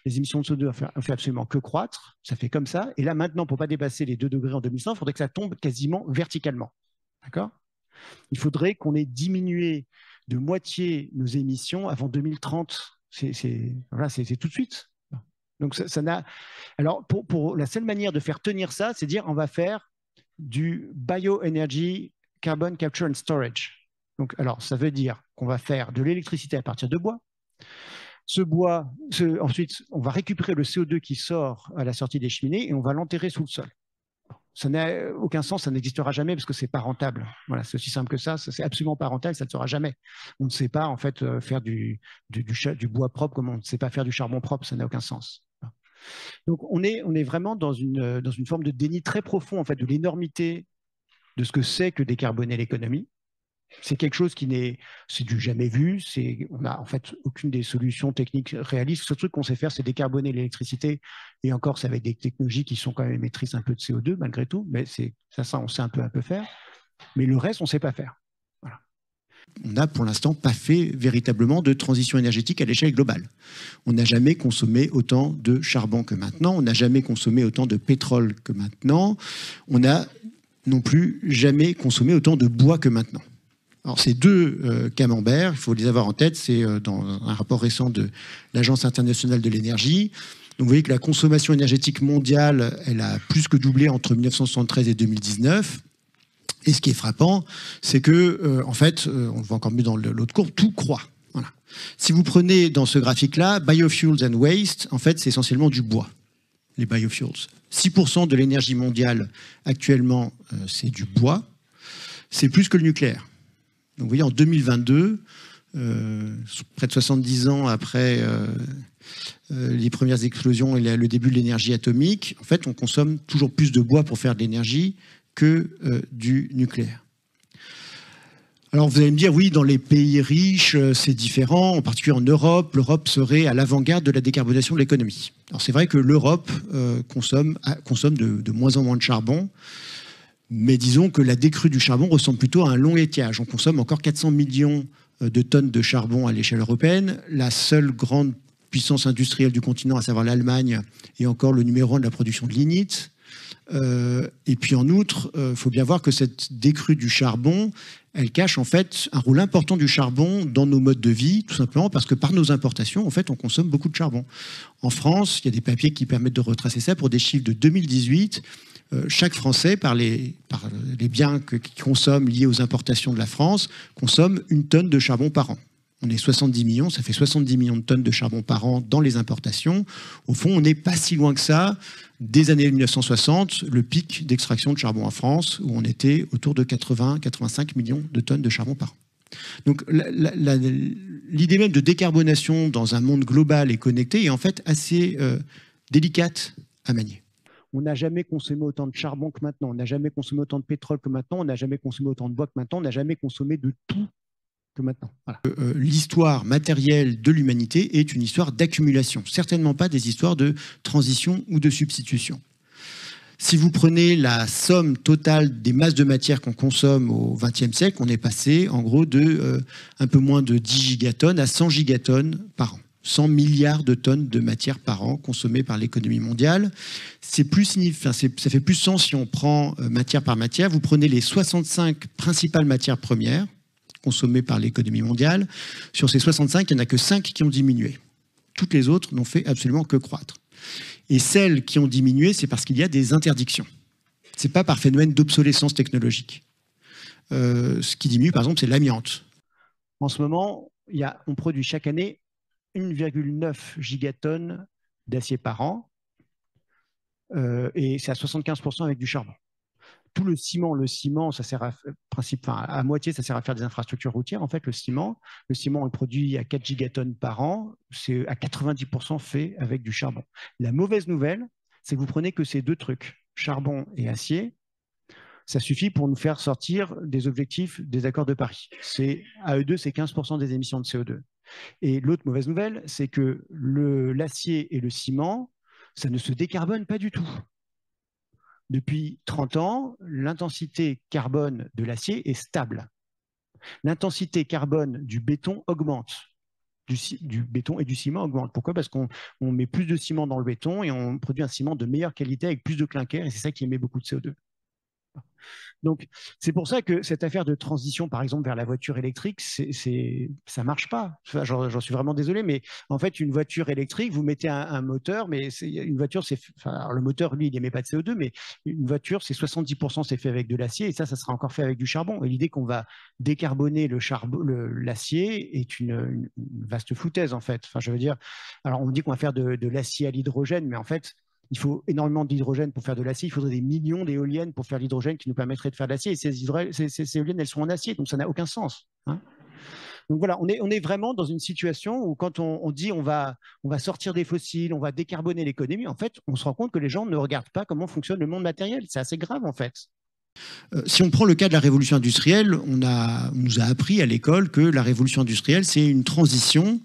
Les émissions de CO2 ont fait absolument que croître, ça fait comme ça. Et là, maintenant, pour ne pas dépasser les 2 degrés en 2100, il faudrait que ça tombe quasiment verticalement. D'accord? Il faudrait qu'on ait diminué de moitié nos émissions avant 2030. Voilà, c'est tout de suite. Donc, ça n'a. Alors, pour la seule manière de faire tenir ça, c'est dire on va faire du bioenergy carbon capture and storage. Donc, alors, ça veut dire qu'on va faire de l'électricité à partir de bois. Ensuite, on va récupérer le CO2 qui sort à la sortie des cheminées et on va l'enterrer sous le sol. Ça n'a aucun sens, ça n'existera jamais parce que c'est pas rentable. Voilà, c'est aussi simple que ça. C'est absolument pas rentable, ça ne sera jamais. On ne sait pas en fait faire du bois propre comme on ne sait pas faire du charbon propre, ça n'a aucun sens. Donc on est vraiment dans une forme de déni très profond en fait de l'énormité de ce que c'est que décarboner l'économie. C'est quelque chose c'est du jamais vu. On n'a en fait aucune des solutions techniques réalistes. Ce truc qu'on sait faire, c'est décarboner l'électricité. Et encore, c'est avec des technologies qui sont quand même émettrices un peu de CO2 malgré tout. Mais ça, on sait un peu faire. Mais le reste, on ne sait pas faire. Voilà. On n'a pour l'instant pas fait véritablement de transition énergétique à l'échelle globale. On n'a jamais consommé autant de charbon que maintenant. On n'a jamais consommé autant de pétrole que maintenant. On n'a non plus jamais consommé autant de bois que maintenant. Alors, ces deux camemberts, il faut les avoir en tête, c'est dans un rapport récent de l'Agence internationale de l'énergie. Donc, vous voyez que la consommation énergétique mondiale, elle a plus que doublé entre 1973 et 2019. Et ce qui est frappant, c'est que, en fait, on le voit encore mieux dans l'autre courbe, tout croît. Voilà. Si vous prenez dans ce graphique-là, biofuels and waste, en fait, c'est essentiellement du bois, les biofuels. 6% de l'énergie mondiale actuellement, c'est du bois. C'est plus que le nucléaire. Donc vous voyez, en 2022, près de 70 ans après les premières explosions et le début de l'énergie atomique, en fait, on consomme toujours plus de bois pour faire de l'énergie que du nucléaire. Alors vous allez me dire, oui, dans les pays riches, c'est différent, en particulier en Europe. L'Europe serait à l'avant-garde de la décarbonation de l'économie. Alors c'est vrai que l'Europe consomme de moins en moins de charbon. Mais disons que la décrue du charbon ressemble plutôt à un long étiage. On consomme encore 400 millions de tonnes de charbon à l'échelle européenne. La seule grande puissance industrielle du continent, à savoir l'Allemagne, est encore le numéro 1 de la production de lignite. Et puis en outre, il faut bien voir que cette décrue du charbon, elle cache en fait un rôle important du charbon dans nos modes de vie, tout simplement parce que par nos importations, en fait, on consomme beaucoup de charbon. En France, il y a des papiers qui permettent de retracer ça pour des chiffres de 2018. Chaque Français, par les biens qu'il consomme liés aux importations de la France, consomme 1 tonne de charbon par an. On est 70 millions, ça fait 70 millions de tonnes de charbon par an dans les importations. Au fond, on n'est pas si loin que ça des années 1960, le pic d'extraction de charbon en France, où on était autour de 80-85 millions de tonnes de charbon par an. Donc l'idée même de décarbonation dans un monde global et connecté est en fait assez délicate à manier. On n'a jamais consommé autant de charbon que maintenant, on n'a jamais consommé autant de pétrole que maintenant, on n'a jamais consommé autant de bois que maintenant, on n'a jamais consommé de tout que maintenant. Voilà. L'histoire matérielle de l'humanité est une histoire d'accumulation, certainement pas des histoires de transition ou de substitution. Si vous prenez la somme totale des masses de matière qu'on consomme au XXe siècle, on est passé en gros de un peu moins de 10 gigatonnes à 100 gigatonnes par an. 100 milliards de tonnes de matière par an consommées par l'économie mondiale. Ça fait plus sens si on prend matière par matière. Vous prenez les 65 principales matières premières consommées par l'économie mondiale. Sur ces 65, il n'y en a que 5 qui ont diminué. Toutes les autres n'ont fait absolument que croître. Et celles qui ont diminué, c'est parce qu'il y a des interdictions. Ce n'est pas par phénomène d'obsolescence technologique. Ce qui diminue, par exemple, c'est l'amiante. En ce moment, on produit chaque année 1,9 gigatonnes d'acier par an, et c'est à 75% avec du charbon. Tout le ciment, ça sert à moitié, ça sert à faire des infrastructures routières. En fait, le ciment, on le produit à 4 gigatonnes par an, c'est à 90% fait avec du charbon. La mauvaise nouvelle, c'est que vous prenez que ces deux trucs, charbon et acier, ça suffit pour nous faire sortir des objectifs des accords de Paris. À eux deux, c'est 15% des émissions de CO2. Et l'autre mauvaise nouvelle, c'est que l'acier et le ciment, ça ne se décarbone pas du tout. Depuis 30 ans, l'intensité carbone de l'acier est stable. L'intensité carbone du béton augmente. du béton et du ciment augmente. Pourquoi? Parce qu'on met plus de ciment dans le béton et on produit un ciment de meilleure qualité avec plus de clinker, et c'est ça qui émet beaucoup de CO2. Donc, c'est pour ça que cette affaire de transition, par exemple, vers la voiture électrique, ça marche pas. Enfin, j'en suis vraiment désolé, mais en fait, une voiture électrique, vous mettez un moteur, mais une voiture, enfin, le moteur, lui, il n'émet pas de CO2, mais une voiture, c'est 70% c'est fait avec de l'acier, et ça sera encore fait avec du charbon. Et l'idée qu'on va décarboner l'acier est une vaste foutaise, en fait. Enfin, je veux dire, alors on dit qu'on va faire de l'acier à l'hydrogène, mais en fait, il faut énormément d'hydrogène pour faire de l'acier. Il faudrait des millions d'éoliennes pour faire l'hydrogène qui nous permettrait de faire de l'acier. Et ces éoliennes, elles sont en acier, donc ça n'a aucun sens. Hein. Donc voilà, on est vraiment dans une situation où quand on dit on va sortir des fossiles, on va décarboner l'économie, en fait, on se rend compte que les gens ne regardent pas comment fonctionne le monde matériel. C'est assez grave, en fait. Si on prend le cas de la révolution industrielle, on nous a appris à l'école que la révolution industrielle, c'est une transition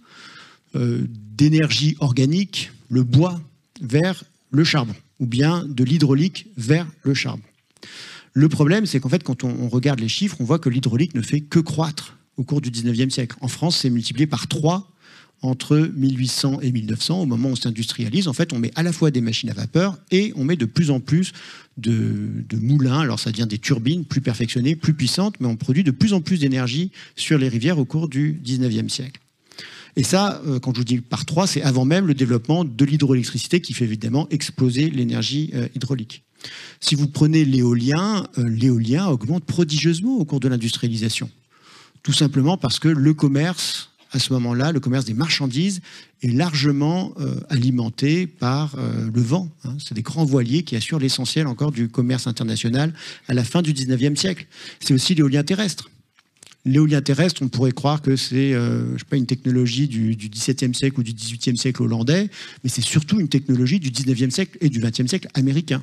d'énergie organique, le bois, vers le charbon, ou bien de l'hydraulique vers le charbon. Le problème, c'est qu'en fait, quand on regarde les chiffres, on voit que l'hydraulique ne fait que croître au cours du 19e siècle. En France, c'est multiplié par 3 entre 1800 et 1900, au moment où on s'industrialise. En fait, on met à la fois des machines à vapeur et on met de plus en plus de moulins. Alors, ça devient des turbines plus perfectionnées, plus puissantes, mais on produit de plus en plus d'énergie sur les rivières au cours du 19e siècle. Et ça, quand je vous dis par 3, c'est avant même le développement de l'hydroélectricité qui fait évidemment exploser l'énergie hydraulique. Si vous prenez l'éolien, l'éolien augmente prodigieusement au cours de l'industrialisation. Tout simplement parce que le commerce, à ce moment-là, le commerce des marchandises est largement alimenté par le vent. Hein. C'est des grands voiliers qui assurent l'essentiel encore du commerce international à la fin du 19e siècle. C'est aussi l'éolien terrestre. L'éolien terrestre, on pourrait croire que c'est je sais pas, une technologie du XVIIe siècle ou du XVIIIe siècle hollandais, mais c'est surtout une technologie du XIXe siècle et du XXe siècle américain.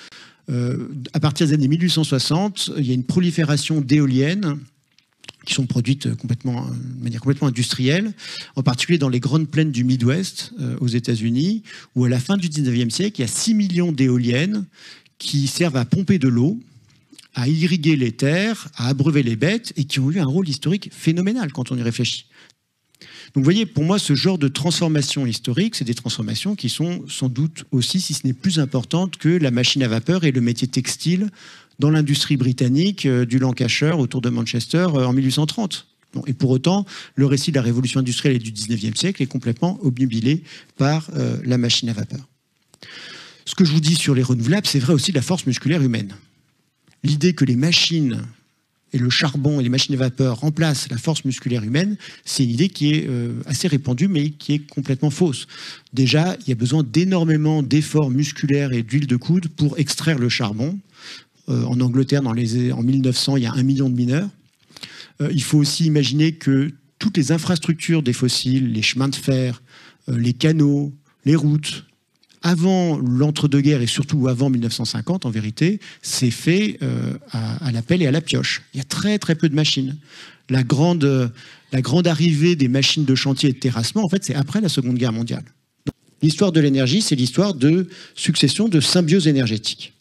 À partir des années 1860, il y a une prolifération d'éoliennes qui sont produites de manière complètement industrielle, en particulier dans les grandes plaines du Midwest aux États-Unis, où à la fin du XIXe siècle, il y a 6 millions d'éoliennes qui servent à pomper de l'eau, à irriguer les terres, à abreuver les bêtes, et qui ont eu un rôle historique phénoménal quand on y réfléchit. Donc vous voyez, pour moi, ce genre de transformation historique, c'est des transformations qui sont sans doute aussi, si ce n'est plus importantes que la machine à vapeur et le métier textile dans l'industrie britannique du Lancashire autour de Manchester en 1830. Bon, et pour autant, le récit de la révolution industrielle et du 19e siècle est complètement obnubilé par la machine à vapeur. Ce que je vous dis sur les renouvelables, c'est vrai aussi de la force musculaire humaine. L'idée que les machines et le charbon et les machines à vapeur remplacent la force musculaire humaine, c'est une idée qui est assez répandue, mais qui est complètement fausse. Déjà, il y a besoin d'énormément d'efforts musculaires et d'huile de coude pour extraire le charbon. En Angleterre, en 1900, il y a 1 million de mineurs. Il faut aussi imaginer que toutes les infrastructures des fossiles, les chemins de fer, les canaux, les routes, avant l'entre-deux-guerres et surtout avant 1950, en vérité, c'est fait à la pelle et à la pioche. Il y a très très peu de machines. La grande arrivée des machines de chantier et de terrassement, en fait, c'est après la Seconde Guerre mondiale. L'histoire de l'énergie, c'est l'histoire de succession de symbiose énergétique.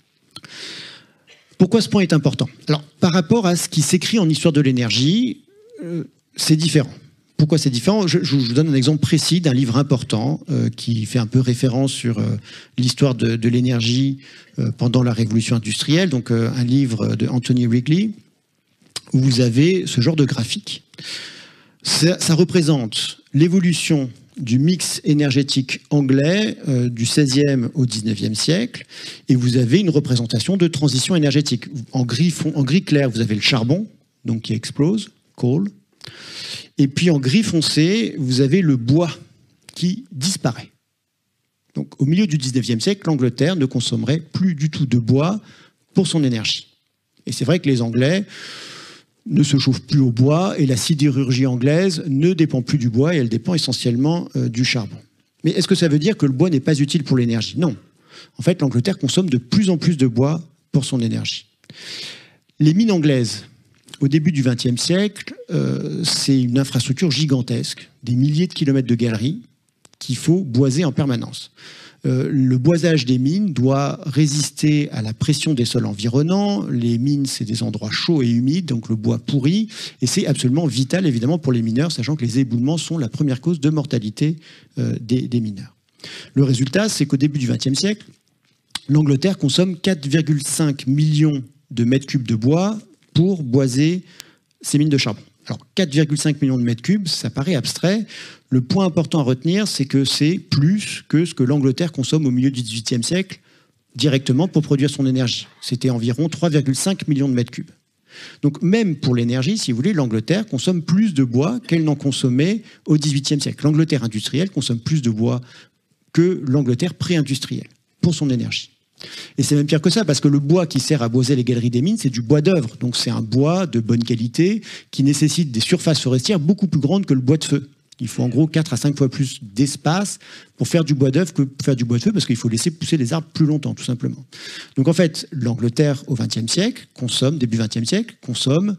Pourquoi ce point est important? Alors, par rapport à ce qui s'écrit en histoire de l'énergie, c'est différent. Pourquoi c'est différent? Je vous donne un exemple précis d'un livre important qui fait un peu référence sur l'histoire de l'énergie pendant la révolution industrielle, donc un livre de Anthony Wrigley, où vous avez ce genre de graphique. Ça représente l'évolution du mix énergétique anglais du XVIe au XIXe siècle, et vous avez une représentation de transition énergétique. En gris clair, vous avez le charbon, donc qui explose, coal. Et puis en gris foncé, vous avez le bois qui disparaît. Donc au milieu du XIXe siècle, l'Angleterre ne consommerait plus du tout de bois pour son énergie. Et c'est vrai que les Anglais ne se chauffent plus au bois et la sidérurgie anglaise ne dépend plus du bois et elle dépend essentiellement du charbon. Mais est-ce que ça veut dire que le bois n'est pas utile pour l'énergie? Non. En fait, l'Angleterre consomme de plus en plus de bois pour son énergie. Les mines anglaises, au début du XXe siècle, c'est une infrastructure gigantesque, des milliers de kilomètres de galeries, qu'il faut boiser en permanence. Le boisage des mines doit résister à la pression des sols environnants. Les mines, c'est des endroits chauds et humides, donc le bois pourrit. Et c'est absolument vital, évidemment, pour les mineurs, sachant que les éboulements sont la première cause de mortalité des mineurs. Le résultat, c'est qu'au début du XXe siècle, l'Angleterre consomme 4,5 millions de mètres cubes de bois pour boiser ses mines de charbon. Alors 4,5 millions de mètres cubes, ça paraît abstrait. Le point important à retenir, c'est que c'est plus que ce que l'Angleterre consomme au milieu du XVIIIe siècle directement pour produire son énergie. C'était environ 3,5 millions de mètres cubes. Donc même pour l'énergie, si vous voulez, l'Angleterre consomme plus de bois qu'elle n'en consommait au XVIIIe siècle. L'Angleterre industrielle consomme plus de bois que l'Angleterre pré-industrielle pour son énergie. Et c'est même pire que ça, parce que le bois qui sert à boiser les galeries des mines, c'est du bois d'œuvre. Donc c'est un bois de bonne qualité qui nécessite des surfaces forestières beaucoup plus grandes que le bois de feu. Il faut en gros 4 à 5 fois plus d'espace pour faire du bois d'œuvre que pour faire du bois de feu, parce qu'il faut laisser pousser les arbres plus longtemps, tout simplement. Donc en fait, l'Angleterre au XXe siècle consomme, début XXe siècle, consomme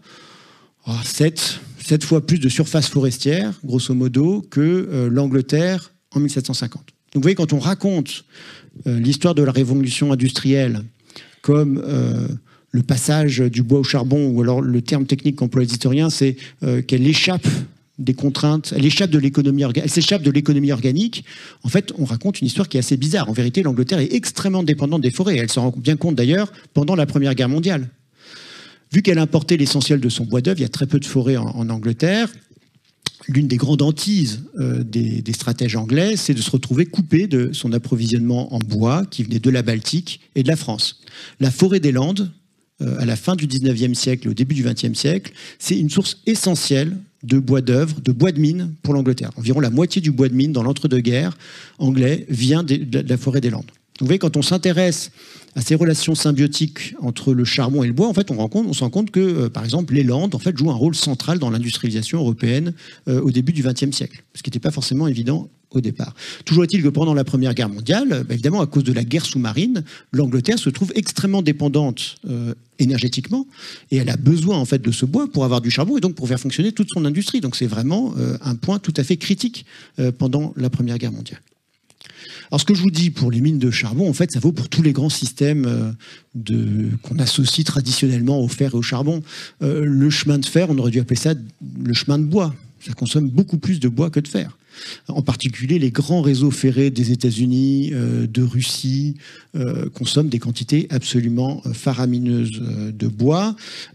7 fois plus de surface forestière, grosso modo, que l'Angleterre en 1750. Donc vous voyez, quand on raconte l'histoire de la révolution industrielle comme le passage du bois au charbon, ou alors le terme technique qu'emploient les historiens, c'est qu'elle échappe des contraintes, elle échappe de l'économie elle s'échappe de l'économie organique. En fait, on raconte une histoire qui est assez bizarre. En vérité, l'Angleterre est extrêmement dépendante des forêts. Elle s'en rend bien compte d'ailleurs pendant la Première Guerre mondiale. Vu qu'elle importait l'essentiel de son bois d'œuvre, il y a très peu de forêts en Angleterre. L'une des grandes hantises des stratèges anglais, c'est de se retrouver coupé de son approvisionnement en bois qui venait de la Baltique et de la France. La forêt des Landes, à la fin du 19e siècle et au début du 20e siècle, c'est une source essentielle de bois d'œuvre, de bois de mine pour l'Angleterre. Environ la moitié du bois de mine dans l'entre-deux-guerres anglais vient de la forêt des Landes. Donc, vous voyez, quand on s'intéresse à ces relations symbiotiques entre le charbon et le bois, en fait, on se rend compte que, par exemple, les Landes en fait, jouent un rôle central dans l'industrialisation européenne au début du XXe siècle, ce qui n'était pas forcément évident au départ. Toujours est-il que pendant la Première Guerre mondiale, évidemment, à cause de la guerre sous-marine, l'Angleterre se trouve extrêmement dépendante énergétiquement, et elle a besoin en fait de ce bois pour avoir du charbon et donc pour faire fonctionner toute son industrie. Donc c'est vraiment un point tout à fait critique pendant la Première Guerre mondiale. Alors ce que je vous dis pour les mines de charbon, en fait, ça vaut pour tous les grands systèmes qu'on associe traditionnellement au fer et au charbon. Le chemin de fer, on aurait dû appeler ça le chemin de bois. Ça consomme beaucoup plus de bois que de fer. En particulier, les grands réseaux ferrés des États-Unis, de Russie, consomment des quantités absolument faramineuses de bois.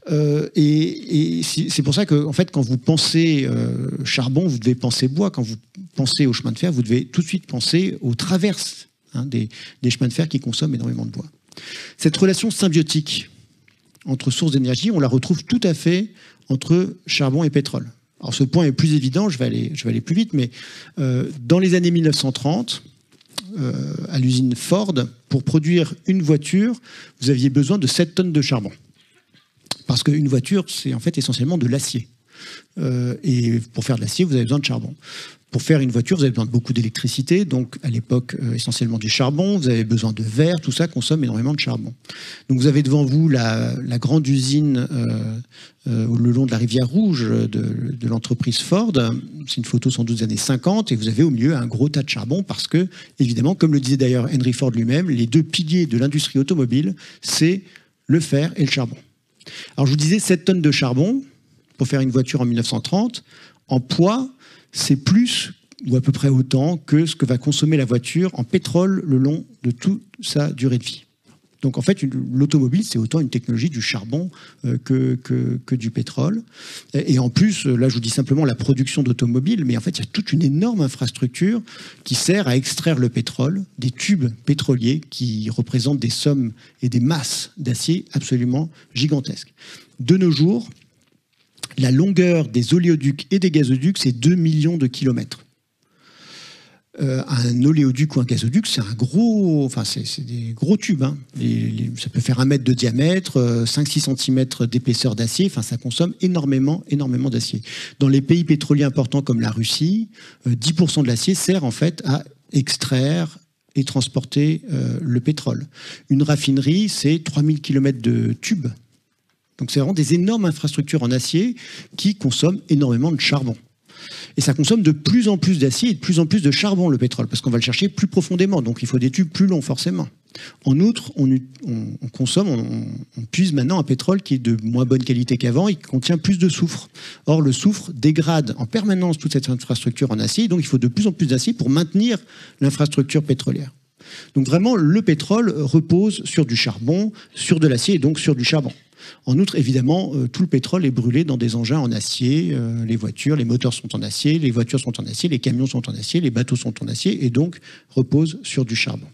Et c'est pour ça que, en fait, quand vous pensez charbon, vous devez penser bois. Quand vous pensez au chemin de fer, vous devez tout de suite penser aux traverses des chemins de fer qui consomment énormément de bois. Cette relation symbiotique entre sources d'énergie, on la retrouve tout à fait entre charbon et pétrole. Alors ce point est plus évident, je vais aller plus vite, mais dans les années 1930, à l'usine Ford, pour produire une voiture, vous aviez besoin de 7 tonnes de charbon. Parce qu'une voiture, c'est en fait essentiellement de l'acier. Et pour faire de l'acier, vous avez besoin de charbon. Pour faire une voiture, vous avez besoin de beaucoup d'électricité, donc à l'époque essentiellement du charbon, vous avez besoin de verre, tout ça consomme énormément de charbon. Donc vous avez devant vous la grande usine le long de la rivière Rouge de l'entreprise Ford. C'est une photo sans doute des années 50, et vous avez au milieu un gros tas de charbon parce que, évidemment, comme le disait d'ailleurs Henry Ford lui-même, les deux piliers de l'industrie automobile, c'est le fer et le charbon. Alors je vous disais 7 tonnes de charbon pour faire une voiture en 1930, en poids, c'est plus ou à peu près autant que ce que va consommer la voiture en pétrole le long de toute sa durée de vie. Donc en fait, l'automobile, c'est autant une technologie du charbon que du pétrole. Et en plus, là je vous dis simplement la production d'automobiles, mais en fait il y a toute une énorme infrastructure qui sert à extraire le pétrole, des tubes pétroliers qui représentent des sommes et des masses d'acier absolument gigantesques. De nos jours, la longueur des oléoducs et des gazoducs, c'est 2 millions de kilomètres. Un oléoduc ou un gazoduc, c'est des gros tubes. Hein. Ça peut faire 1 mètre de diamètre, 5-6 cm d'épaisseur d'acier. Enfin, ça consomme énormément d'acier. Dans les pays pétroliers importants comme la Russie, 10% de l'acier sert en fait à extraire et transporter le pétrole. Une raffinerie, c'est 3000 km de tubes. Donc c'est vraiment des énormes infrastructures en acier qui consomment énormément de charbon. Et ça consomme de plus en plus d'acier et de plus en plus de charbon, le pétrole, parce qu'on va le chercher plus profondément. Donc il faut des tubes plus longs, forcément. En outre, on puise maintenant un pétrole qui est de moins bonne qualité qu'avant et qui contient plus de soufre. Or, le soufre dégrade en permanence toute cette infrastructure en acier, donc il faut de plus en plus d'acier pour maintenir l'infrastructure pétrolière. Donc vraiment, le pétrole repose sur du charbon, sur de l'acier et donc sur du charbon. En outre, évidemment, tout le pétrole est brûlé dans des engins en acier. Les voitures, les moteurs sont en acier, les voitures sont en acier, les camions sont en acier, les bateaux sont en acier et donc reposent sur du charbon.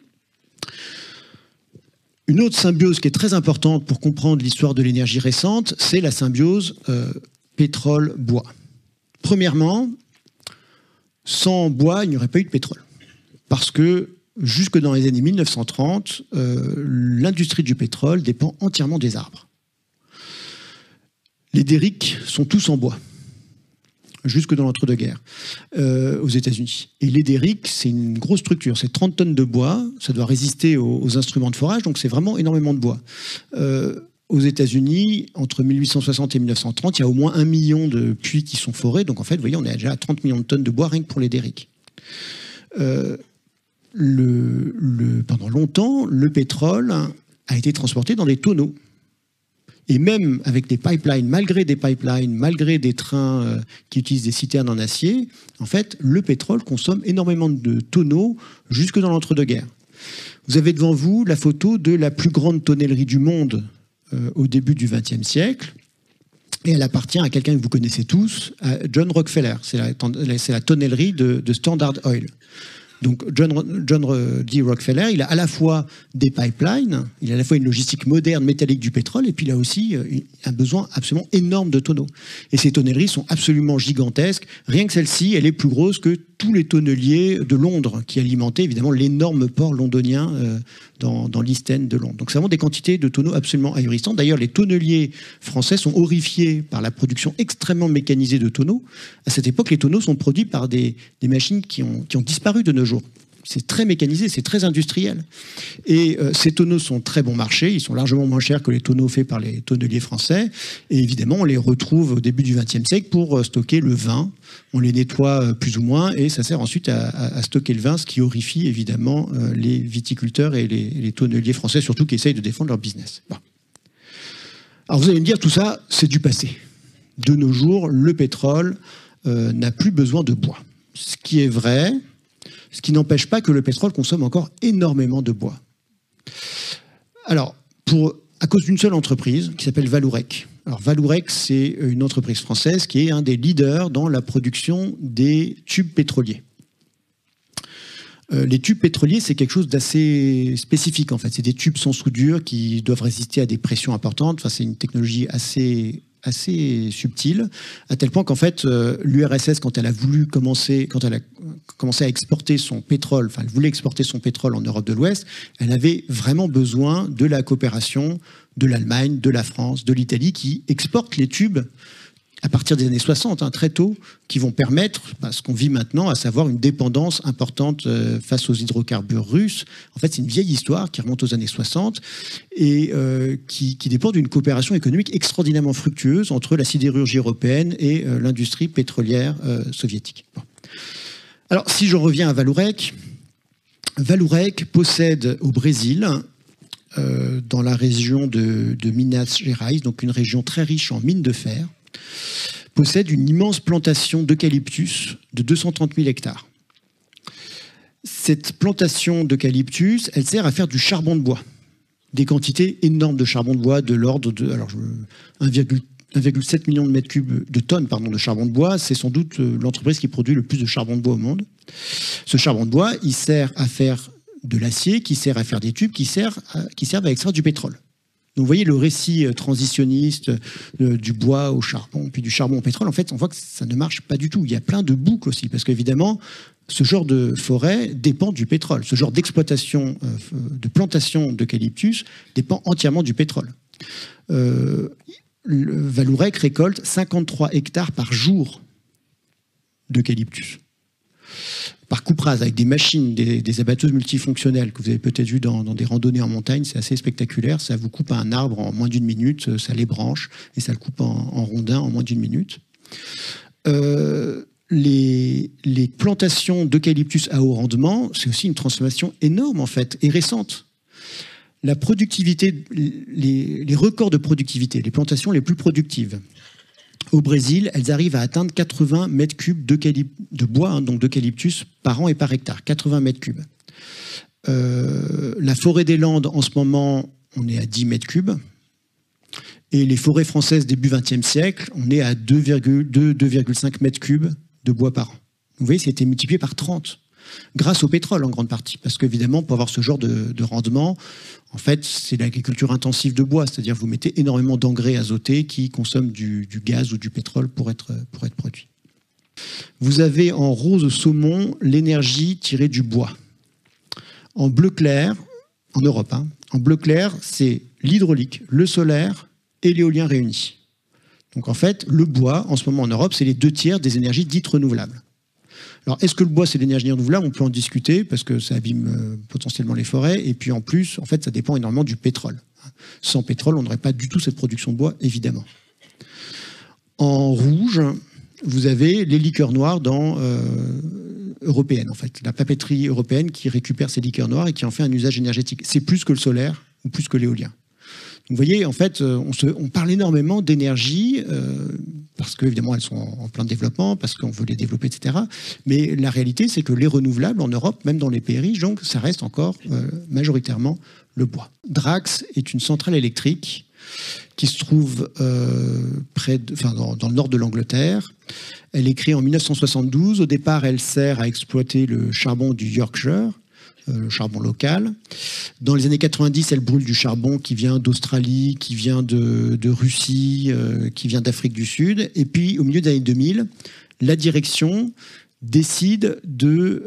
Une autre symbiose qui est très importante pour comprendre l'histoire de l'énergie récente, c'est la symbiose pétrole-bois. Premièrement, sans bois, il n'y aurait pas eu de pétrole. Parce que jusque dans les années 1930, l'industrie du pétrole dépend entièrement des arbres. Les derricks sont tous en bois, jusque dans l'entre-deux-guerres, aux États-Unis. Et les derricks, c'est une grosse structure, c'est 30 tonnes de bois, ça doit résister aux instruments de forage, donc c'est vraiment énormément de bois. Aux États-Unis, entre 1860 et 1930, il y a au moins 1 million de puits qui sont forés, donc en fait, vous voyez, on est déjà à 30 millions de tonnes de bois rien que pour les derricks. Pendant longtemps, le pétrole a été transporté dans des tonneaux. Et même avec des pipelines, malgré des trains qui utilisent des citernes en acier, en fait, le pétrole consomme énormément de tonneaux jusque dans l'entre-deux-guerres. Vous avez devant vous la photo de la plus grande tonnellerie du monde au début du XXe siècle. Et elle appartient à quelqu'un que vous connaissez tous, à John Rockefeller. C'est la tonnellerie de Standard Oil. Donc John D. Rockefeller, il a à la fois des pipelines, il a à la fois une logistique moderne métallique du pétrole, et puis il a aussi un besoin absolument énorme de tonneaux. Et ces tonnelleries sont absolument gigantesques. Rien que celle-ci, elle est plus grosse que tous les tonneliers de Londres, qui alimentaient évidemment l'énorme port londonien dans l'East End de Londres. Donc c'est vraiment des quantités de tonneaux absolument ahurissantes. D'ailleurs, les tonneliers français sont horrifiés par la production extrêmement mécanisée de tonneaux. À cette époque, les tonneaux sont produits par des machines qui ont disparu de nos jours. C'est très mécanisé, c'est très industriel. Et ces tonneaux sont très bon marché, ils sont largement moins chers que les tonneaux faits par les tonneliers français. Et évidemment, on les retrouve au début du XXe siècle pour stocker le vin. On les nettoie plus ou moins et ça sert ensuite à stocker le vin, ce qui horrifie évidemment les viticulteurs et les tonneliers français, surtout qui essayent de défendre leur business. Bon. Alors vous allez me dire, tout ça, c'est du passé. De nos jours, le pétrole n'a plus besoin de bois. Ce qui est vrai, ce qui n'empêche pas que le pétrole consomme encore énormément de bois. Alors, à cause d'une seule entreprise qui s'appelle Vallourec. Alors Vallourec, c'est une entreprise française qui est un des leaders dans la production des tubes pétroliers. Les tubes pétroliers, c'est quelque chose d'assez spécifique en fait. C'est des tubes sans soudure qui doivent résister à des pressions importantes. Enfin, c'est une technologie assez subtile, à tel point qu'en fait, l'URSS, quand elle a commencé à exporter son pétrole, enfin, elle voulait exporter son pétrole en Europe de l'Ouest, elle avait vraiment besoin de la coopération de l'Allemagne, de la France, de l'Italie, qui exportent les tubes à partir des années 60, très tôt, qui vont permettre ce qu'on vit maintenant, à savoir une dépendance importante face aux hydrocarbures russes. En fait, c'est une vieille histoire qui remonte aux années 60 et qui dépend d'une coopération économique extraordinairement fructueuse entre la sidérurgie européenne et l'industrie pétrolière soviétique. Bon. Alors, si je reviens à Vallourec, Vallourec possède au Brésil, dans la région de Minas Gerais, donc une région très riche en mines de fer, possède une immense plantation d'eucalyptus de 230 000 hectares. Cette plantation d'eucalyptus, elle sert à faire du charbon de bois. Des quantités énormes de charbon de bois de l'ordre de 1,7 million de mètres cubes de tonnes de charbon de bois. C'est sans doute l'entreprise qui produit le plus de charbon de bois au monde. Ce charbon de bois, il sert à faire de l'acier, qui sert à faire des tubes, qui servent à extraire du pétrole. Donc vous voyez le récit transitionniste du bois au charbon, puis du charbon au pétrole, en fait, on voit que ça ne marche pas du tout. Il y a plein de boucles aussi, parce qu'évidemment, ce genre de forêt dépend du pétrole. Ce genre d'exploitation, de plantation d'eucalyptus dépend entièrement du pétrole. Vallourec récolte 53 hectares par jour d'eucalyptus. Par coupe rase, avec des machines, des abatteuses multifonctionnelles que vous avez peut-être vu dans des randonnées en montagne, c'est assez spectaculaire. Ça vous coupe un arbre en moins d'1 minute, ça l'ébranche et ça le coupe en rondins en moins d'1 minute. les plantations d'eucalyptus à haut rendement, c'est aussi une transformation énorme en fait, et récente. La productivité, les records de productivité, les plantations les plus productives, au Brésil, elles arrivent à atteindre 80 mètres cubes de bois, hein, donc d'eucalyptus, par an et par hectare, 80 mètres cubes. La forêt des Landes, en ce moment, on est à 10 mètres cubes. Et les forêts françaises début XXe siècle, on est à 2,5 mètres cubes de bois par an. Vous voyez, ça a été multiplié par 30, grâce au pétrole en grande partie. Parce qu'évidemment, pour avoir ce genre de rendement, en fait, c'est l'agriculture intensive de bois, c'est-à-dire vous mettez énormément d'engrais azotés qui consomment du gaz ou du pétrole pour être produit. Vous avez en rose saumon l'énergie tirée du bois. En bleu clair, en Europe, hein, en bleu clair, c'est l'hydraulique, le solaire et l'éolien réunis. Donc en fait, le bois, en ce moment en Europe, c'est les 2/3 des énergies dites renouvelables. Alors, est-ce que le bois, c'est l'énergie renouvelable? On peut en discuter, parce que ça abîme potentiellement les forêts, et puis en plus, en fait, ça dépend énormément du pétrole. Sans pétrole, on n'aurait pas du tout cette production de bois, évidemment. En rouge, vous avez les liqueurs noires européennes, en fait. La papeterie européenne qui récupère ces liqueurs noires et qui en fait un usage énergétique. C'est plus que le solaire ou plus que l'éolien. Vous voyez, en fait, on parle énormément d'énergie, parce qu'évidemment, elles sont en plein développement, parce qu'on veut les développer, etc. Mais la réalité, c'est que les renouvelables en Europe, même dans les pays riches, donc ça reste encore majoritairement le bois. Drax est une centrale électrique qui se trouve dans le nord de l'Angleterre. Elle est créée en 1972. Au départ, elle sert à exploiter le charbon du Yorkshire, le charbon local. Dans les années 90, elle brûle du charbon qui vient d'Australie, qui vient de Russie, qui vient d'Afrique du Sud. Et puis, au milieu des années 2000, la direction décide de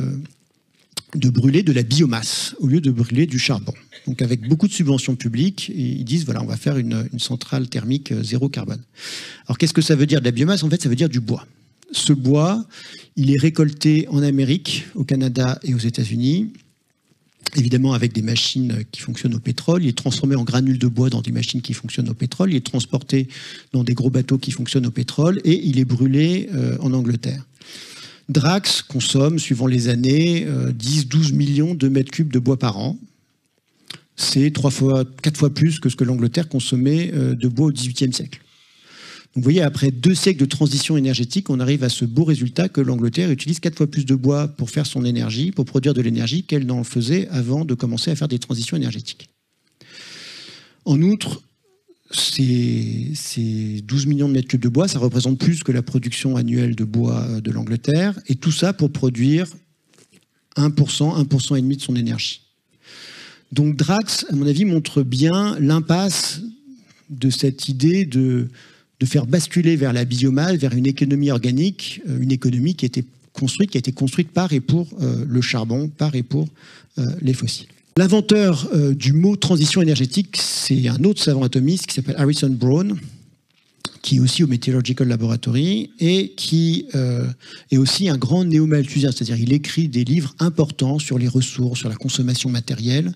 brûler de la biomasse au lieu de brûler du charbon. Donc avec beaucoup de subventions publiques, ils disent, voilà, on va faire une centrale thermique zéro carbone. Alors qu'est-ce que ça veut dire de la biomasse? En fait, ça veut dire du bois. Ce bois, il est récolté en Amérique, au Canada et aux États-Unis, évidemment avec des machines qui fonctionnent au pétrole. Il est transformé en granules de bois dans des machines qui fonctionnent au pétrole. Il est transporté dans des gros bateaux qui fonctionnent au pétrole et il est brûlé en Angleterre. Drax consomme, suivant les années, 10-12 millions de mètres cubes de bois par an. C'est 4 fois plus que ce que l'Angleterre consommait de bois au XVIIIe siècle. Donc, vous voyez, après 2 siècles de transition énergétique, on arrive à ce beau résultat que l'Angleterre utilise 4 fois plus de bois pour faire son énergie, pour produire de l'énergie, qu'elle n'en faisait avant de commencer à faire des transitions énergétiques. En outre, ces 12 millions de mètres cubes de bois, ça représente plus que la production annuelle de bois de l'Angleterre, et tout ça pour produire 1%, 1,5% de son énergie. Donc Drax, à mon avis, montre bien l'impasse de cette idée de faire basculer vers la biomasse, vers une économie organique, une économie qui a été construite par et pour le charbon, par et pour les fossiles. L'inventeur du mot transition énergétique, c'est un autre savant atomiste qui s'appelle Harrison Brown, qui est aussi au Meteorological Laboratory et qui est aussi un grand néo-malthusien, c'est-à-dire il écrit des livres importants sur les ressources, sur la consommation matérielle.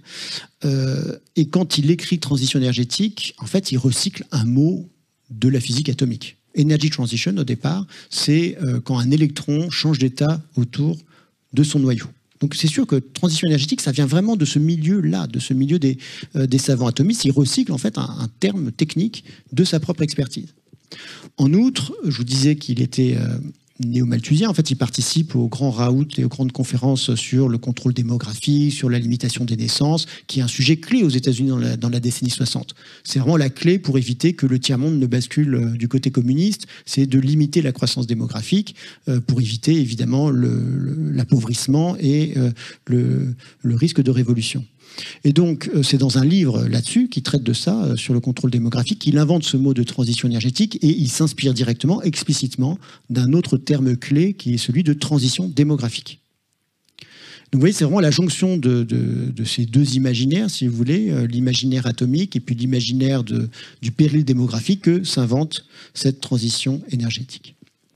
Et quand il écrit transition énergétique, en fait, il recycle un mot de la physique atomique. Energy transition, au départ, c'est quand un électron change d'état autour de son noyau. Donc c'est sûr que transition énergétique, ça vient vraiment de ce milieu-là, de ce milieu des savants atomistes. Il recycle en fait un terme technique de sa propre expertise. En outre, je vous disais qu'il était néo-malthusien. En fait, il participe aux grands raouts et aux grandes conférences sur le contrôle démographique, sur la limitation des naissances, qui est un sujet clé aux États-Unis dans la décennie 60. C'est vraiment la clé pour éviter que le tiers-monde ne bascule du côté communiste, c'est de limiter la croissance démographique pour éviter évidemment l'appauvrissement et le risque de révolution. Et donc, c'est dans un livre là-dessus, qui traite de ça, sur le contrôle démographique, qu'il invente ce mot de transition énergétique et il s'inspire directement, explicitement, d'un autre terme clé qui est celui de transition démographique. Donc vous voyez, c'est vraiment la jonction de ces deux imaginaires, si vous voulez, l'imaginaire atomique et puis l'imaginaire du péril démographique que s'invente cette transition énergétique.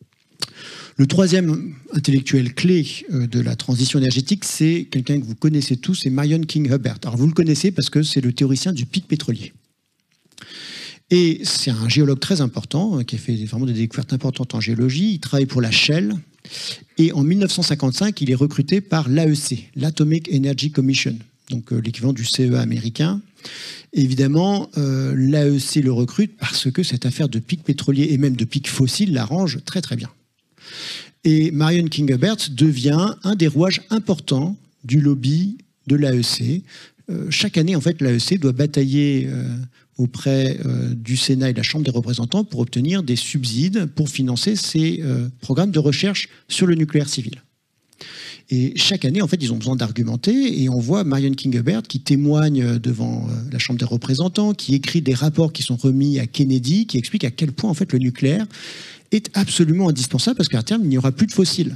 Le troisième intellectuel clé de la transition énergétique, c'est quelqu'un que vous connaissez tous, c'est Marion King Hubbert. Alors vous le connaissez parce que c'est le théoricien du pic pétrolier. Et c'est un géologue très important qui a fait vraiment des découvertes importantes en géologie. Il travaille pour la Shell. Et en 1955, il est recruté par l'AEC, l'Atomic Energy Commission, donc l'équivalent du CEA américain. Et évidemment, l'AEC le recrute parce que cette affaire de pic pétrolier et même de pic fossile l'arrange très très bien. Et Marion King Hubbert devient un des rouages importants du lobby de l'AEC. Chaque année, en fait, l'AEC doit batailler auprès du Sénat et de la Chambre des représentants pour obtenir des subsides pour financer ces programmes de recherche sur le nucléaire civil. Et chaque année, en fait, ils ont besoin d'argumenter et on voit Marion King Hubbert qui témoigne devant la Chambre des représentants, qui écrit des rapports qui sont remis à Kennedy, qui expliquent à quel point, en fait, le nucléaire est absolument indispensable parce qu'à terme, il n'y aura plus de fossiles.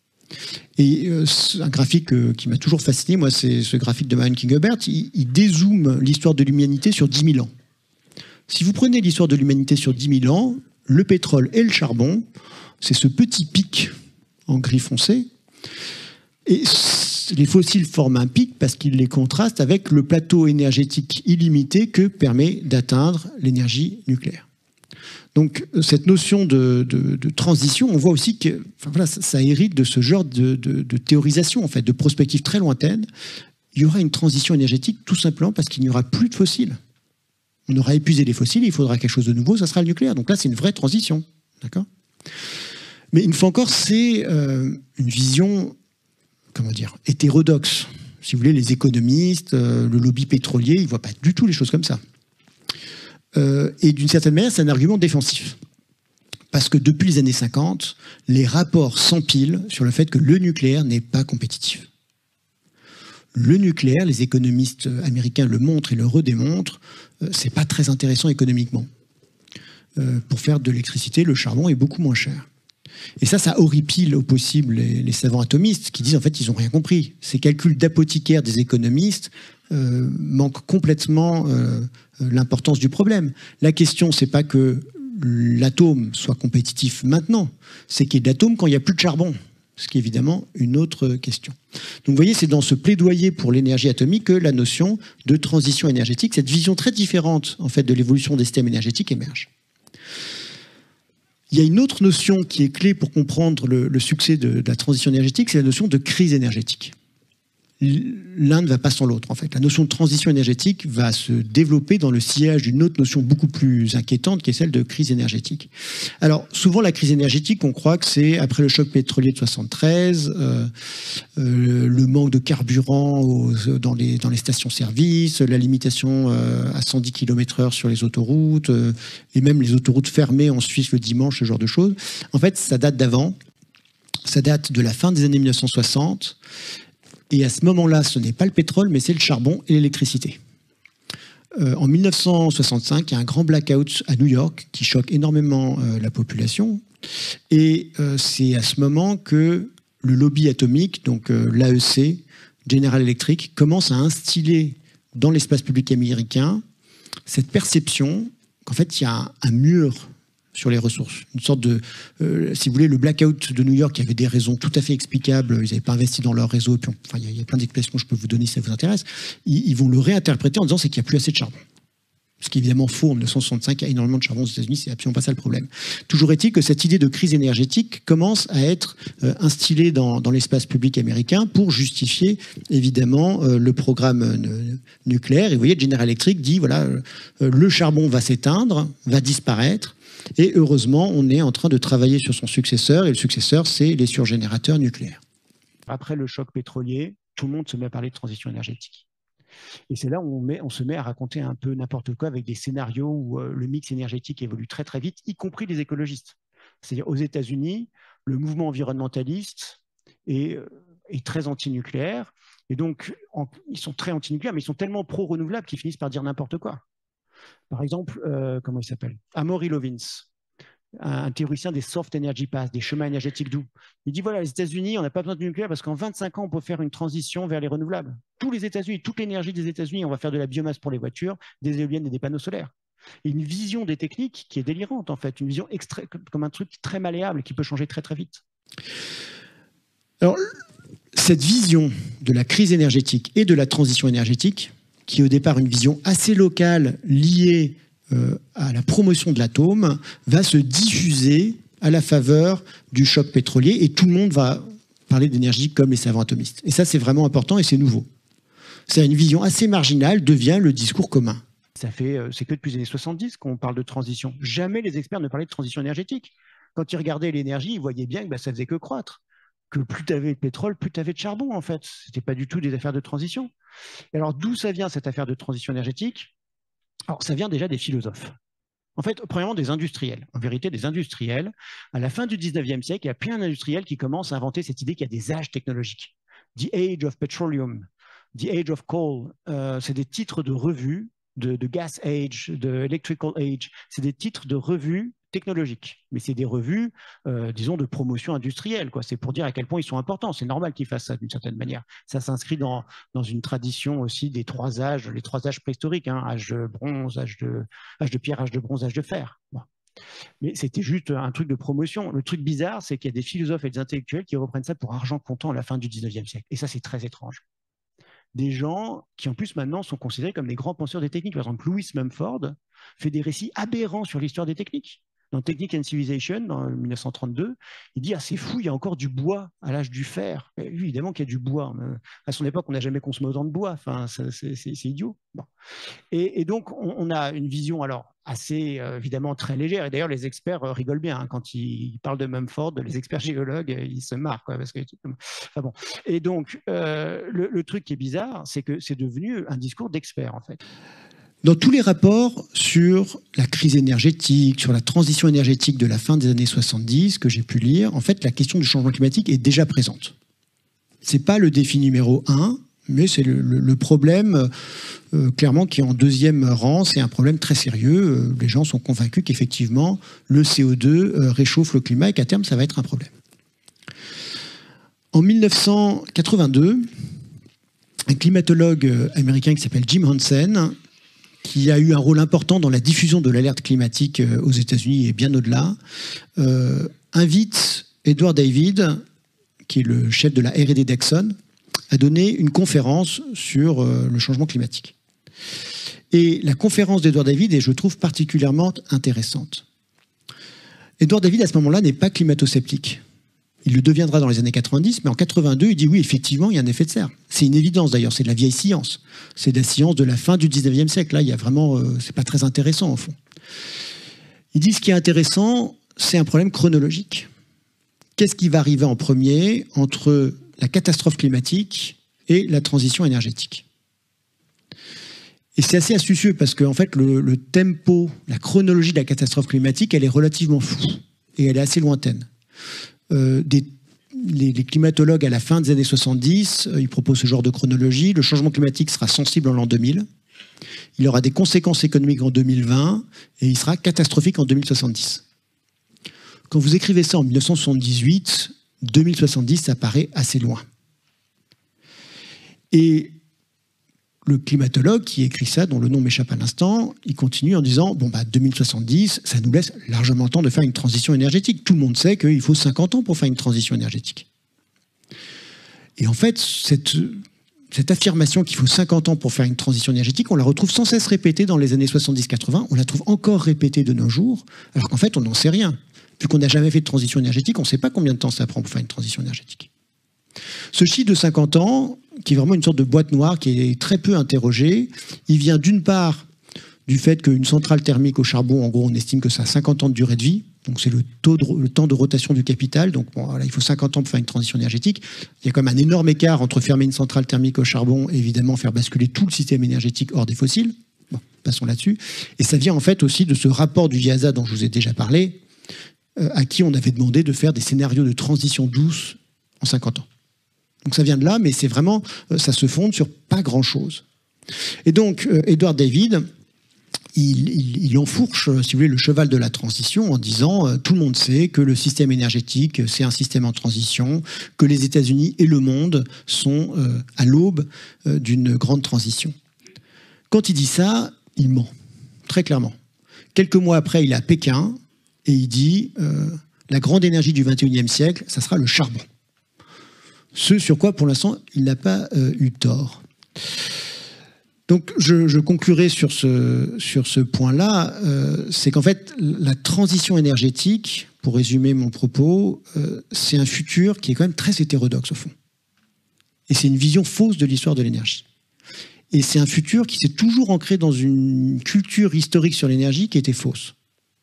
Et un graphique qui m'a toujours fasciné, moi, c'est ce graphique de Marion King Hubbert. Il dézoome l'histoire de l'humanité sur 10 000 ans. Si vous prenez l'histoire de l'humanité sur 10 000 ans, le pétrole et le charbon, c'est ce petit pic en gris foncé. Et les fossiles forment un pic parce qu'ils les contrastent avec le plateau énergétique illimité que permet d'atteindre l'énergie nucléaire. Donc cette notion de transition, on voit aussi que voilà, ça hérite de ce genre de théorisation, en fait, de prospective très lointaine. Il y aura une transition énergétique tout simplement parce qu'il n'y aura plus de fossiles. On aura épuisé les fossiles, il faudra quelque chose de nouveau, ça sera le nucléaire. Donc là, c'est une vraie transition. D'accord ? Mais une fois encore, c'est une vision, comment dire, hétérodoxe. Si vous voulez, les économistes, le lobby pétrolier, ils ne voient pas du tout les choses comme ça. Et d'une certaine manière, c'est un argument défensif. Parce que depuis les années 50, les rapports s'empilent sur le fait que le nucléaire n'est pas compétitif. Le nucléaire, les économistes américains le montrent et le redémontrent, c'est pas très intéressant économiquement. Pour faire de l'électricité, le charbon est beaucoup moins cher. Et ça horripile au possible les savants atomistes qui disent en fait ils n'ont rien compris. Ces calculs d'apothicaires des économistes manquent complètement l'importance du problème. La question, c'est pas que l'atome soit compétitif maintenant, c'est qu'il y ait de l'atome quand il n'y a plus de charbon. Ce qui est évidemment une autre question. Donc vous voyez, c'est dans ce plaidoyer pour l'énergie atomique que la notion de transition énergétique, cette vision très différente en fait, de l'évolution des systèmes énergétiques émerge. Il y a une autre notion qui est clé pour comprendre le succès de la transition énergétique, c'est la notion de crise énergétique. L'un ne va pas sans l'autre, en fait. La notion de transition énergétique va se développer dans le sillage d'une autre notion beaucoup plus inquiétante, qui est celle de crise énergétique. Alors, souvent, la crise énergétique, on croit que c'est après le choc pétrolier de 73, le manque de carburant dans les stations-service, la limitation à 110 km/h sur les autoroutes, et même les autoroutes fermées en Suisse le dimanche, ce genre de choses. En fait, ça date d'avant. Ça date de la fin des années 1960. Et à ce moment-là, ce n'est pas le pétrole, mais c'est le charbon et l'électricité. En 1965, il y a un grand blackout à New York qui choque énormément la population. Et c'est à ce moment que le lobby atomique, donc l'AEC, General Electric, commence à instiller dans l'espace public américain cette perception qu'en fait, il y a un mur sur les ressources. Une sorte de, si vous voulez, le blackout de New York, il y avait des raisons tout à fait explicables, ils n'avaient pas investi dans leur réseau, et puis enfin, il y a plein d'explications que je peux vous donner si ça vous intéresse. Ils vont le réinterpréter en disant c'est qu'il n'y a plus assez de charbon. Ce qui est évidemment faux, en 1965, il y a énormément de charbon aux États-Unis, c'est absolument pas ça le problème. Toujours est-il que cette idée de crise énergétique commence à être instillée dans l'espace public américain pour justifier évidemment le programme nucléaire. Et vous voyez, General Electric dit voilà, le charbon va s'éteindre, va disparaître. Et heureusement, on est en train de travailler sur son successeur, et le successeur, c'est les surgénérateurs nucléaires. Après le choc pétrolier, tout le monde se met à parler de transition énergétique. Et c'est là où on se met à raconter un peu n'importe quoi avec des scénarios où le mix énergétique évolue très très vite, y compris les écologistes. C'est-à-dire aux États-Unis, le mouvement environnementaliste est très anti-nucléaire. Et donc, ils sont très anti-nucléaires, mais ils sont tellement pro-renouvelables qu'ils finissent par dire n'importe quoi. Par exemple, comment il s'appelle ? Amory Lovins, un théoricien des soft energy paths, des chemins énergétiques doux. Il dit voilà, les États-Unis, on n'a pas besoin de nucléaire parce qu'en 25 ans, on peut faire une transition vers les renouvelables. Tous les États-Unis, toute l'énergie des États-Unis, on va faire de la biomasse pour les voitures, des éoliennes et des panneaux solaires. Et une vision des techniques qui est délirante, en fait, une vision comme un truc très malléable qui peut changer très très vite. Alors, cette vision de la crise énergétique et de la transition énergétique, qui est au départ une vision assez locale liée à la promotion de l'atome va se diffuser à la faveur du choc pétrolier et tout le monde va parler d'énergie comme les savants atomistes. Et ça, c'est vraiment important et c'est nouveau. C'est une vision assez marginale devient le discours commun. C'est que depuis les années 70 qu'on parle de transition. Jamais les experts ne parlaient de transition énergétique. Quand ils regardaient l'énergie, ils voyaient bien que ça faisait que croître. Que plus tu avais de pétrole, plus tu avais de charbon, en fait. Ce n'était pas du tout des affaires de transition. Et alors, d'où ça vient, cette affaire de transition énergétique? Alors, ça vient déjà des philosophes. En fait, premièrement, des industriels. En vérité, des industriels. À la fin du 19e siècle, il y a plein d'industriels qui commencent à inventer cette idée qu'il y a des âges technologiques. The Age of Petroleum, The Age of Coal, c'est des titres de revues, de Gas Age, de Electrical Age. C'est des titres de revues technologiques. Mais c'est des revues, disons, de promotion industrielle. C'est pour dire à quel point ils sont importants. C'est normal qu'ils fassent ça d'une certaine manière. Ça s'inscrit dans une tradition aussi des trois âges, les trois âges préhistoriques, hein, âge de bronze, âge de pierre, âge de bronze, âge de fer. Bon. Mais c'était juste un truc de promotion. Le truc bizarre, c'est qu'il y a des philosophes et des intellectuels qui reprennent ça pour argent comptant à la fin du 19e siècle. Et ça, c'est très étrange. Des gens qui, en plus, maintenant, sont considérés comme des grands penseurs des techniques. Par exemple, Louis Mumford fait des récits aberrants sur l'histoire des techniques. Dans Technique and Civilization, en 1932, il dit « Ah, c'est fou, il y a encore du bois à l'âge du fer. » Évidemment qu'il y a du bois. À son époque, on n'a jamais consommé autant de bois. Enfin, c'est idiot. Bon. Et donc, on a une vision alors assez, évidemment, très légère. Et d'ailleurs, les experts rigolent bien. Hein, quand ils parlent de Mumford, les experts géologues, ils se marrent. Parce que, enfin, bon. Et donc, le truc qui est bizarre, c'est que c'est devenu un discours d'experts, en fait. Dans tous les rapports sur la crise énergétique, sur la transition énergétique de la fin des années 70 que j'ai pu lire, en fait, la question du changement climatique est déjà présente. Ce n'est pas le défi numéro 1, mais c'est le problème, clairement, qui est en deuxième rang. C'est un problème très sérieux. Les gens sont convaincus qu'effectivement, le CO2 réchauffe le climat et qu'à terme, ça va être un problème. En 1982, un climatologue américain qui s'appelle Jim Hansen, qui a eu un rôle important dans la diffusion de l'alerte climatique aux États-Unis et bien au-delà, invite Edward David, qui est le chef de la R&D d'Exxon, à donner une conférence sur le changement climatique. Et la conférence d'Edward David est, je trouve, particulièrement intéressante. Edward David, à ce moment-là, n'est pas climato-sceptique. Il le deviendra dans les années 90, mais en 82, il dit oui, effectivement, il y a un effet de serre. C'est une évidence d'ailleurs, c'est de la vieille science. C'est de la science de la fin du 19e siècle. Là, il y a vraiment, c'est pas très intéressant au fond. Il dit ce qui est intéressant, c'est un problème chronologique. Qu'est-ce qui va arriver en premier entre la catastrophe climatique et la transition énergétique? Et c'est assez astucieux parce que en fait, le tempo, la chronologie de la catastrophe climatique, elle est relativement floue et elle est assez lointaine. Les climatologues à la fin des années 70, ils proposent ce genre de chronologie. Le changement climatique sera sensible en l'an 2000. Il aura des conséquences économiques en 2020 et il sera catastrophique en 2070. Quand vous écrivez ça en 1978, 2070, ça paraît assez loin. Et le climatologue qui écrit ça, dont le nom m'échappe à l'instant, il continue en disant bon, 2070, ça nous laisse largement le temps de faire une transition énergétique. Tout le monde sait qu'il faut 50 ans pour faire une transition énergétique. Et en fait, cette affirmation qu'il faut 50 ans pour faire une transition énergétique, on la retrouve sans cesse répétée dans les années 70-80, on la trouve encore répétée de nos jours, alors qu'en fait, on n'en sait rien. Vu qu'on n'a jamais fait de transition énergétique, on ne sait pas combien de temps ça prend pour faire une transition énergétique. Ce chiffre de 50 ans, qui est vraiment une sorte de boîte noire qui est très peu interrogée, il vient d'une part du fait qu'une centrale thermique au charbon, en gros, on estime que ça a 50 ans de durée de vie, donc c'est le temps de rotation du capital, donc bon, voilà, il faut 50 ans pour faire une transition énergétique. Il y a quand même un énorme écart entre fermer une centrale thermique au charbon et évidemment faire basculer tout le système énergétique hors des fossiles. Bon, passons là-dessus. Et ça vient en fait aussi de ce rapport du IEASA dont je vous ai déjà parlé, à qui on avait demandé de faire des scénarios de transition douce en 50 ans. Donc ça vient de là, mais c'est vraiment, ça se fonde sur pas grand-chose. Et donc, Edward David, il enfourche, si vous voulez, le cheval de la transition en disant tout le monde sait que le système énergétique, c'est un système en transition, que les États-Unis et le monde sont à l'aube d'une grande transition. Quand il dit ça, il ment, très clairement. Quelques mois après, il est à Pékin et il dit la grande énergie du XXIe siècle, ça sera le charbon. Ce sur quoi, pour l'instant, il n'a pas eu tort. Donc, je conclurai sur ce point-là, c'est qu'en fait, la transition énergétique, pour résumer mon propos, c'est un futur qui est quand même très hétérodoxe au fond. Et c'est une vision fausse de l'histoire de l'énergie. Et c'est un futur qui s'est toujours ancré dans une culture historique sur l'énergie qui était fausse.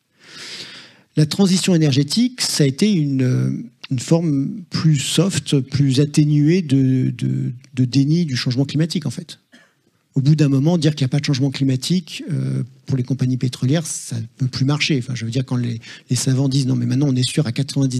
La transition énergétique, ça a été une forme plus soft, plus atténuée de déni du changement climatique, en fait. Au bout d'un moment, dire qu'il n'y a pas de changement climatique pour les compagnies pétrolières, ça ne peut plus marcher. Enfin, je veux dire, quand les savants disent non, mais maintenant on est sûr à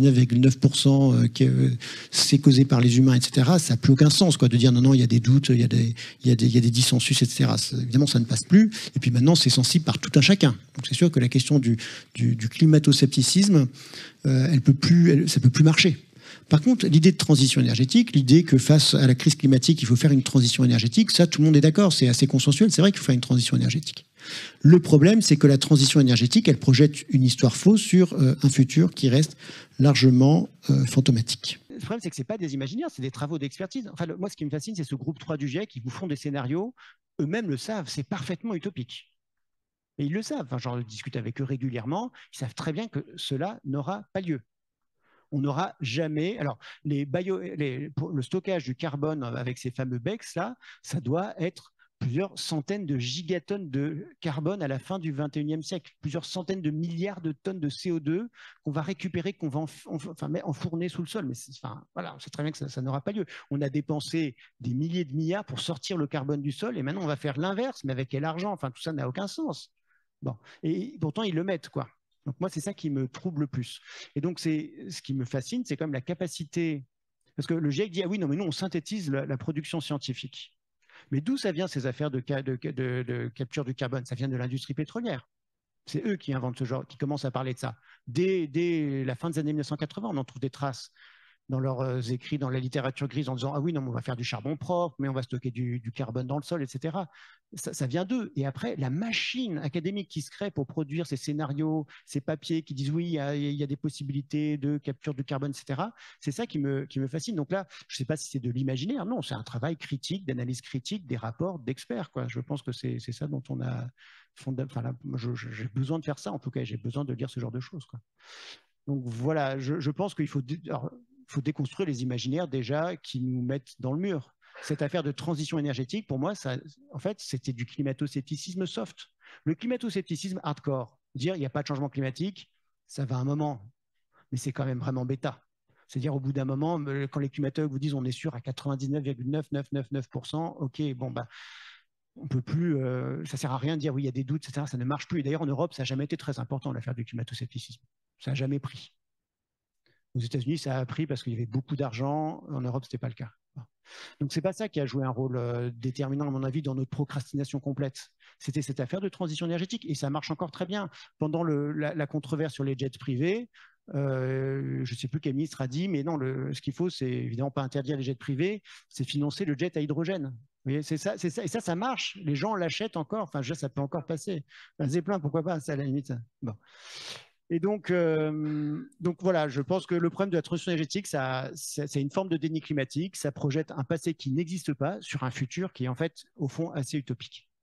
99,9% que c'est causé par les humains, etc., ça n'a plus aucun sens, quoi, de dire non, non, il y a des doutes, il y a des dissensus, etc. Évidemment, ça ne passe plus. Et puis maintenant, c'est sensible par tout un chacun. Donc c'est sûr que la question du climato-scepticisme, ça ne peut plus marcher. Par contre, l'idée de transition énergétique, l'idée que face à la crise climatique, il faut faire une transition énergétique, ça, tout le monde est d'accord, c'est assez consensuel, c'est vrai qu'il faut faire une transition énergétique. Le problème, c'est que la transition énergétique, elle projette une histoire fausse sur un futur qui reste largement fantomatique. Le problème, c'est que ce n'est pas des imaginaires, c'est des travaux d'expertise. Enfin, moi, ce qui me fascine, c'est ce groupe 3 du GIEC qui vous font des scénarios, eux-mêmes le savent, c'est parfaitement utopique. Et ils le savent, enfin, j'en discute avec eux régulièrement, ils savent très bien que cela n'aura pas lieu. On n'aura jamais. Alors, pour le stockage du carbone avec ces fameux BECS, là, ça doit être plusieurs centaines de gigatonnes de carbone à la fin du 21e siècle, plusieurs centaines de milliards de tonnes de CO2 qu'on va récupérer, qu'on va enfourner sous le sol. Mais voilà, on sait très bien que ça n'aura pas lieu. On a dépensé des milliers de milliards pour sortir le carbone du sol et maintenant on va faire l'inverse, mais avec quel argent? Enfin, tout ça n'a aucun sens. Bon. Et pourtant, ils le mettent, quoi. Donc moi, c'est ça qui me trouble le plus. Et donc, ce qui me fascine, c'est quand même la capacité. Parce que le GIEC dit, ah oui, non, mais nous, on synthétise la production scientifique. Mais d'où ça vient, ces affaires de capture du carbone? Ça vient de l'industrie pétrolière. C'est eux qui inventent ce genre, qui commencent à parler de ça. Dès la fin des années 1980, on en trouve des traces dans leurs écrits, dans la littérature grise, en disant ah oui, non, on va faire du charbon propre, mais on va stocker du carbone dans le sol, etc. Ça vient d'eux. Et après, la machine académique qui se crée pour produire ces scénarios, ces papiers qui disent oui, il y a des possibilités de capture du carbone, etc. C'est ça qui me fascine. Donc là, je ne sais pas si c'est de l'imaginaire. Non, c'est un travail critique, d'analyse critique, des rapports d'experts, quoi. Je pense que c'est ça dont on a j'ai besoin de faire ça, en tout cas, j'ai besoin de lire ce genre de choses, quoi. Donc voilà, je pense qu'il faut déconstruire les imaginaires déjà qui nous mettent dans le mur. Cette affaire de transition énergétique, pour moi, en fait, c'était du climato-scepticisme soft. Le climato-scepticisme hardcore, dire il n'y a pas de changement climatique, ça va un moment, mais c'est quand même vraiment bêta. C'est-à-dire au bout d'un moment, quand les climatologues vous disent on est sûr à 99,9999%, ok, bon, bah, on peut plus, ça sert à rien de dire oui, il y a des doutes, etc. Ça ne marche plus. Et d'ailleurs, en Europe, ça n'a jamais été très important l'affaire du climato-scepticisme. Ça n'a jamais pris. Aux États-Unis, ça a pris parce qu'il y avait beaucoup d'argent. En Europe, ce n'était pas le cas. Donc, ce n'est pas ça qui a joué un rôle déterminant, à mon avis, dans notre procrastination complète. C'était cette affaire de transition énergétique. Et ça marche encore très bien. Pendant la controverse sur les jets privés, je ne sais plus quel ministre a dit, mais non, ce qu'il faut, c'est évidemment pas interdire les jets privés, c'est financer le jet à hydrogène. Vous voyez, c'est ça. Et ça marche. Les gens l'achètent encore. Enfin, ça peut encore passer. Zeppelin, pourquoi pas, ça, à la limite. Bon. Et donc voilà, je pense que le problème de la transition énergétique, c'est une forme de déni climatique. Ça projette un passé qui n'existe pas sur un futur qui est en fait, au fond, assez utopique.